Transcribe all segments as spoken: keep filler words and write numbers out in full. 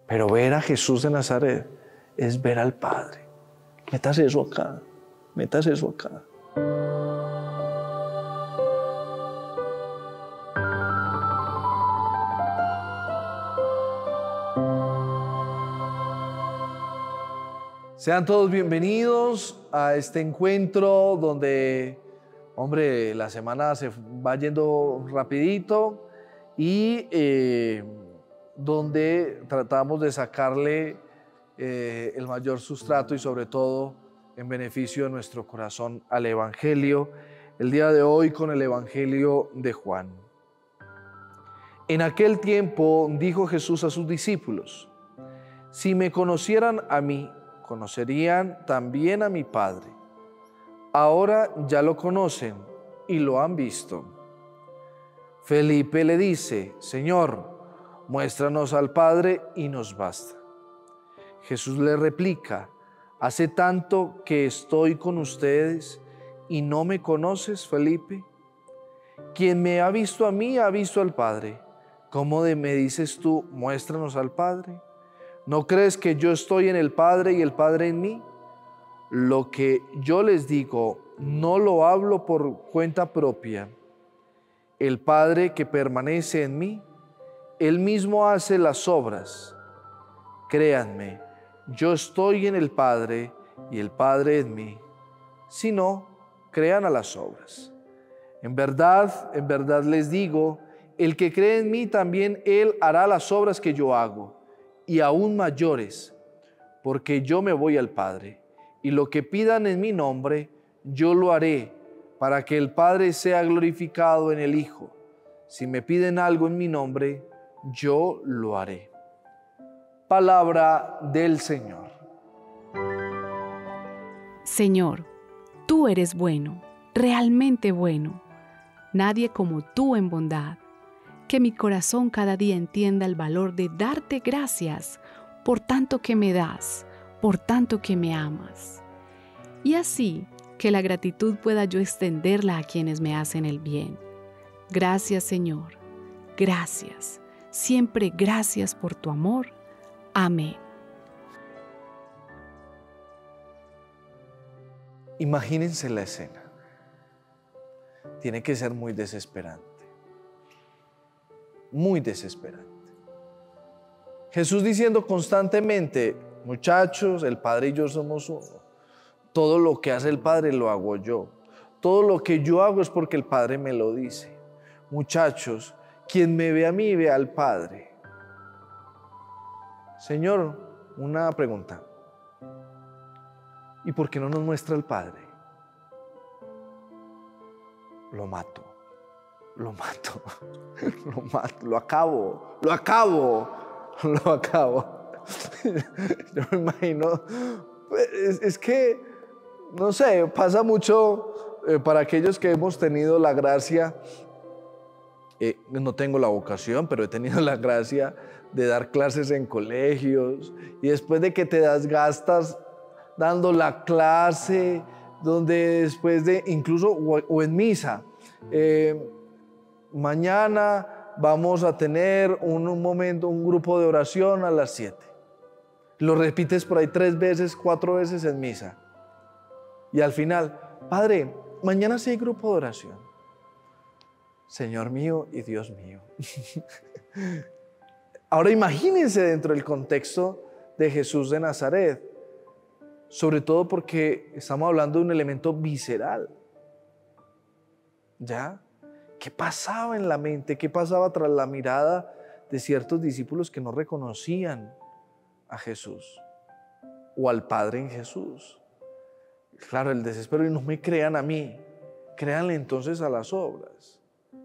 Pero ver a Jesús de Nazaret es ver al Padre. Métase eso acá, métase eso acá. Sean todos bienvenidos a este encuentro donde, hombre, la semana se va yendo rapidito y eh, donde tratamos de sacarle eh, el mayor sustrato y sobre todo en beneficio de nuestro corazón al Evangelio. El día de hoy con el Evangelio de Juan. En aquel tiempo dijo Jesús a sus discípulos: si me conocieran a mí, conocerían también a mi Padre. Ahora ya lo conocen y lo han visto. Felipe le dice: Señor, muéstranos al Padre y nos basta. Jesús le replica: ¿hace tanto que estoy con ustedes y no me conoces, Felipe? Quien me ha visto a mí ha visto al Padre. ¿Cómo de me dices tú, muéstranos al Padre? ¿No crees que yo estoy en el Padre y el Padre en mí? Lo que yo les digo no lo hablo por cuenta propia. El Padre que permanece en mí, Él mismo hace las obras. Créanme, yo estoy en el Padre y el Padre en mí. Si no, crean a las obras. En verdad, en verdad les digo, el que cree en mí también Él hará las obras que yo hago, y aún mayores, porque yo me voy al Padre, y lo que pidan en mi nombre, yo lo haré, para que el Padre sea glorificado en el Hijo. Si me piden algo en mi nombre, yo lo haré. Palabra del Señor. Señor, tú eres bueno, realmente bueno. Nadie como tú en bondad. Que mi corazón cada día entienda el valor de darte gracias por tanto que me das, por tanto que me amas. Y así que la gratitud pueda yo extenderla a quienes me hacen el bien. Gracias, Señor. Gracias. Siempre gracias por tu amor. Amén. Imagínense la escena. Tiene que ser muy desesperante. Muy desesperante. Jesús diciendo constantemente: muchachos, el Padre y yo somos uno. Todo lo que hace el Padre lo hago yo. Todo lo que yo hago es porque el Padre me lo dice. Muchachos, quien me ve a mí, ve al Padre. Señor, una pregunta. ¿Y por qué no nos muestra el Padre? Lo mato. Lo mato, lo mato, lo acabo, lo acabo, lo acabo. Yo me imagino, es, es que, no sé, pasa mucho eh, para aquellos que hemos tenido la gracia, eh, no tengo la vocación, pero he tenido la gracia de dar clases en colegios, y después de que te desgastas dando la clase, donde después de, incluso, o, o en misa, eh, mañana vamos a tener un, un momento, un grupo de oración a las siete. Lo repites por ahí tres veces, cuatro veces en misa. Y al final, Padre, mañana sí hay grupo de oración. Señor mío y Dios mío. Ahora imagínense dentro del contexto de Jesús de Nazaret. Sobre todo porque estamos hablando de un elemento visceral. ¿Ya? ¿Qué pasaba en la mente? ¿Qué pasaba tras la mirada de ciertos discípulos que no reconocían a Jesús o al Padre en Jesús? Claro, el desespero, y no me crean a mí, créanle entonces a las obras.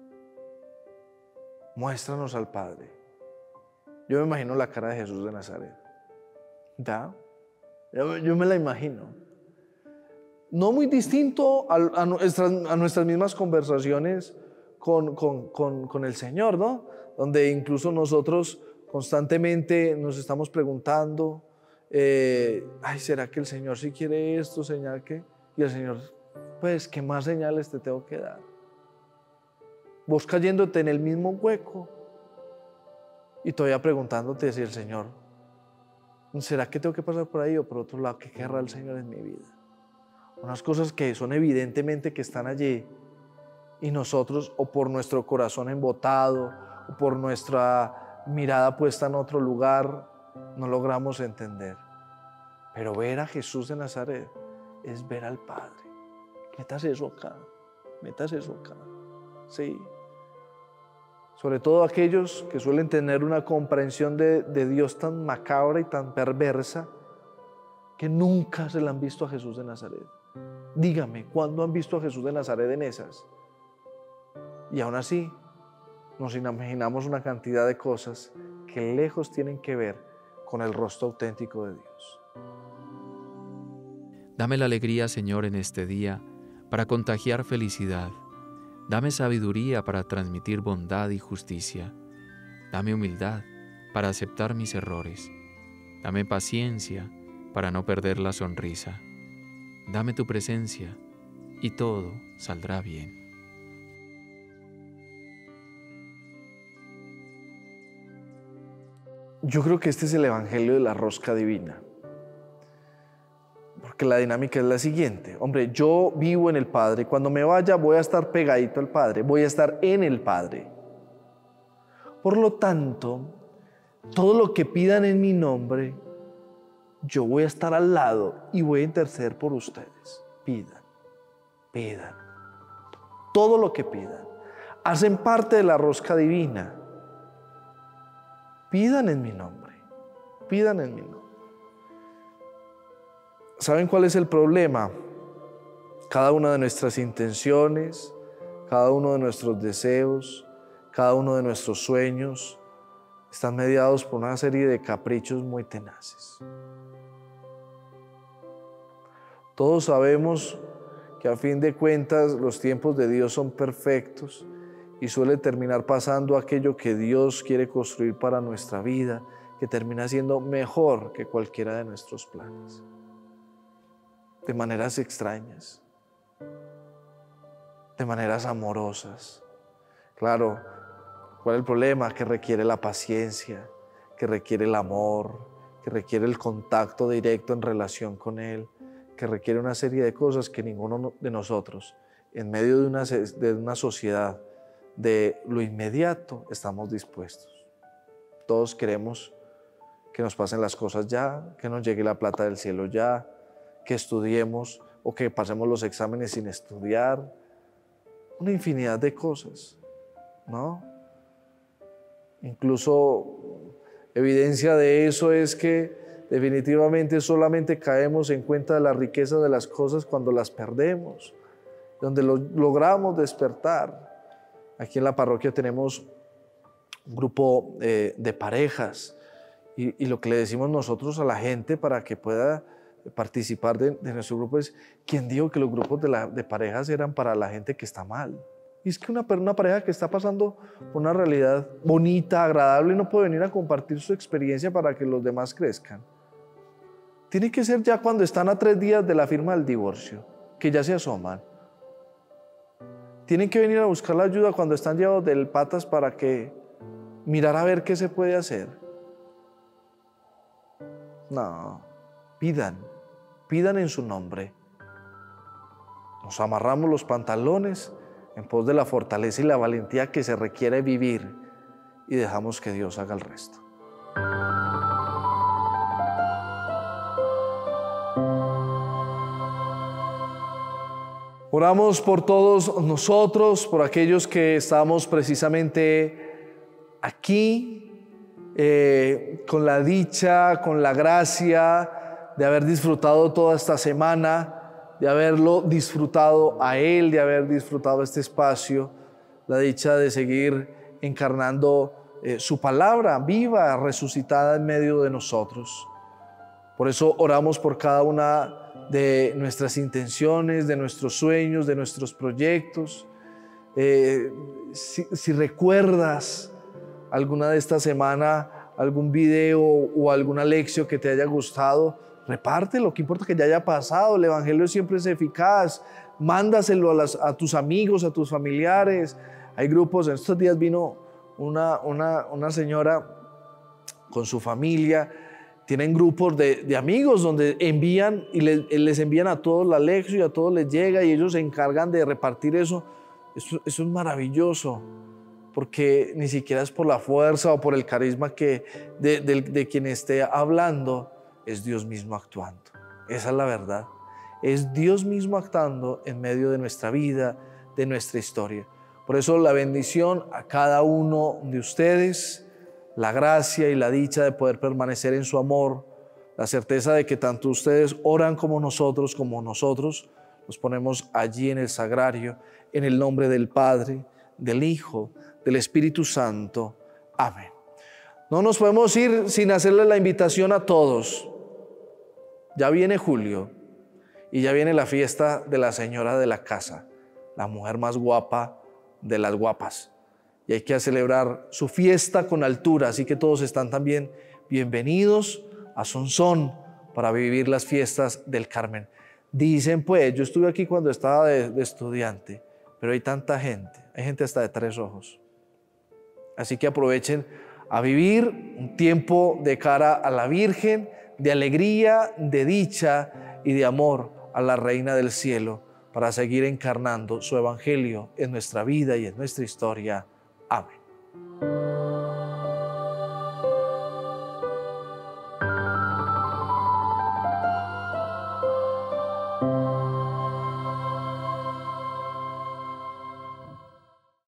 Muéstranos al Padre. Yo me imagino la cara de Jesús de Nazaret. ¿Ya? Yo, yo me la imagino. No muy distinto a, a, nuestras, a nuestras mismas conversaciones Con, con, con, con el Señor, ¿no? Donde incluso nosotros constantemente nos estamos preguntando, eh, ay, ¿será que el Señor sí quiere esto? ¿Señal qué? Y el Señor, pues, ¿qué más señales te tengo que dar? Vos cayéndote en el mismo hueco y todavía preguntándote si el Señor ¿Será que tengo que pasar por ahí o por otro lado? ¿Qué querrá el Señor en mi vida? Unas cosas que son evidentemente que están allí y nosotros, o por nuestro corazón embotado, o por nuestra mirada puesta en otro lugar, no logramos entender. Pero ver a Jesús de Nazaret es ver al Padre. Métase eso acá, métase eso acá. Sí. Sobre todo aquellos que suelen tener una comprensión de, de Dios tan macabra y tan perversa que nunca se le han visto a Jesús de Nazaret. Dígame, ¿cuándo han visto a Jesús de Nazaret en esas? Y aún así, nos imaginamos una cantidad de cosas que lejos tienen que ver con el rostro auténtico de Dios. Dame la alegría, Señor, en este día para contagiar felicidad. Dame sabiduría para transmitir bondad y justicia. Dame humildad para aceptar mis errores. Dame paciencia para no perder la sonrisa. Dame tu presencia y todo saldrá bien. Yo creo que este es el evangelio de la rosca divina. Porque la dinámica es la siguiente. Hombre, yo vivo en el Padre. Cuando me vaya voy a estar pegadito al Padre. Voy a estar en el Padre. Por lo tanto, todo lo que pidan en mi nombre, yo voy a estar al lado y voy a interceder por ustedes. Pidan, pidan. Todo lo que pidan. Hacen parte de la rosca divina. Pidan en mi nombre. Pidan en mi nombre. ¿Saben cuál es el problema? Cada una de nuestras intenciones, cada uno de nuestros deseos, cada uno de nuestros sueños están mediados por una serie de caprichos muy tenaces. Todos sabemos que a fin de cuentas los tiempos de Dios son perfectos y suele terminar pasando aquello que Dios quiere construir para nuestra vida, que termina siendo mejor que cualquiera de nuestros planes. De maneras extrañas, de maneras amorosas. Claro, ¿cuál es el problema? Que requiere la paciencia, que requiere el amor, que requiere el contacto directo en relación con Él, que requiere una serie de cosas que ninguno de nosotros, en medio de una, de una sociedad de lo inmediato, estamos dispuestos. Todos queremos que nos pasen las cosas ya, que nos llegue la plata del cielo ya, que estudiemos o que pasemos los exámenes sin estudiar, una infinidad de cosas, ¿no? Incluso evidencia de eso es que definitivamente solamente caemos en cuenta de la riqueza de las cosas cuando las perdemos, donde lo logramos despertar. Aquí en la parroquia tenemos un grupo eh, de parejas y, y lo que le decimos nosotros a la gente para que pueda participar de, de nuestro grupo es: ¿quién dijo que los grupos de, la, de parejas eran para la gente que está mal? Y es que una, una pareja que está pasando por una realidad bonita, agradable, no puede venir a compartir su experiencia para que los demás crezcan. Tiene que ser ya cuando están a tres días de la firma del divorcio, que ya se asoman. Tienen que venir a buscar la ayuda cuando están llevados de patas para que mirar a ver qué se puede hacer. No, pidan, pidan en su nombre. Nos amarramos los pantalones en pos de la fortaleza y la valentía que se requiere vivir y dejamos que Dios haga el resto. Oramos por todos nosotros, por aquellos que estamos precisamente aquí, eh, con la dicha, con la gracia de haber disfrutado toda esta semana, de haberlo disfrutado a Él, de haber disfrutado este espacio, la dicha de seguir encarnando eh, su palabra viva, resucitada en medio de nosotros. Por eso oramos por cada una de nuestras intenciones, de nuestros sueños, de nuestros proyectos. Eh, si, si recuerdas alguna de esta semana, algún video o alguna lección que te haya gustado, repártelo, qué importa que ya haya pasado. El evangelio siempre es eficaz. Mándaselo a, las, a tus amigos, a tus familiares. Hay grupos, en estos días vino una, una, una señora con su familia. tienen grupos de, de amigos donde envían y les, les envían a todos la lección y a todos les llega y ellos se encargan de repartir eso. Eso, eso es maravilloso, porque ni siquiera es por la fuerza o por el carisma que de, de, de quien esté hablando, es Dios mismo actuando. Esa es la verdad. Es Dios mismo actuando en medio de nuestra vida, de nuestra historia. Por eso la bendición a cada uno de ustedes, la gracia y la dicha de poder permanecer en su amor, la certeza de que tanto ustedes oran como nosotros, como nosotros nos ponemos allí en el sagrario, en el nombre del Padre, del Hijo, del Espíritu Santo. Amén. No nos podemos ir sin hacerle la invitación a todos. Ya viene julio y ya viene la fiesta de la señora de la casa, la mujer más guapa de las guapas. Y hay que celebrar su fiesta con altura, así que todos están también bienvenidos a Sonsón para vivir las fiestas del Carmen. Dicen pues, yo estuve aquí cuando estaba de, de estudiante, pero hay tanta gente, hay gente hasta de tres ojos. Así que aprovechen a vivir un tiempo de cara a la Virgen, de alegría, de dicha y de amor a la Reina del Cielo, para seguir encarnando su evangelio en nuestra vida y en nuestra historia. Amén.